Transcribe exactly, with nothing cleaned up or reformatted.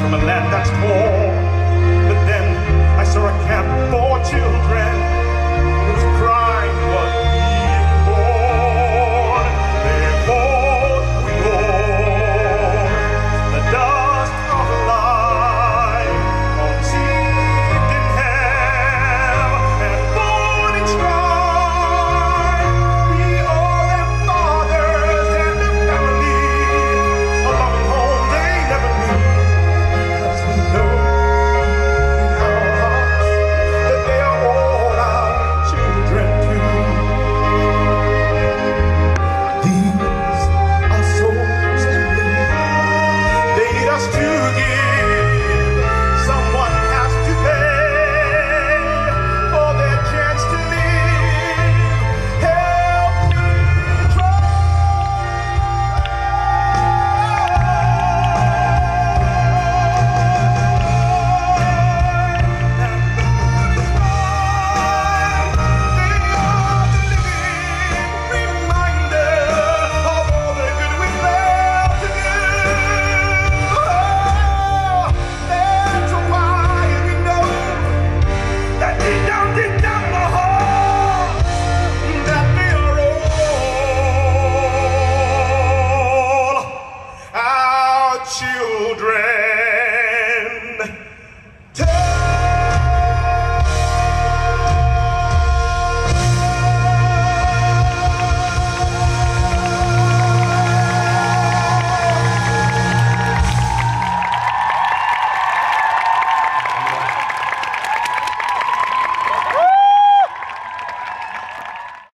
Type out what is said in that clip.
from a land that's poor. But then I saw a camp for children whose pride was being born. They fought with Lord, the dust of life conceived in hell and born in strife. We owe them fathers and their family a loving home they never knew, 'cause we know in our hearts that they are all our children too. These are souls to live. They need us to give. Someone has to pay for their chance to live. Help me try. Children.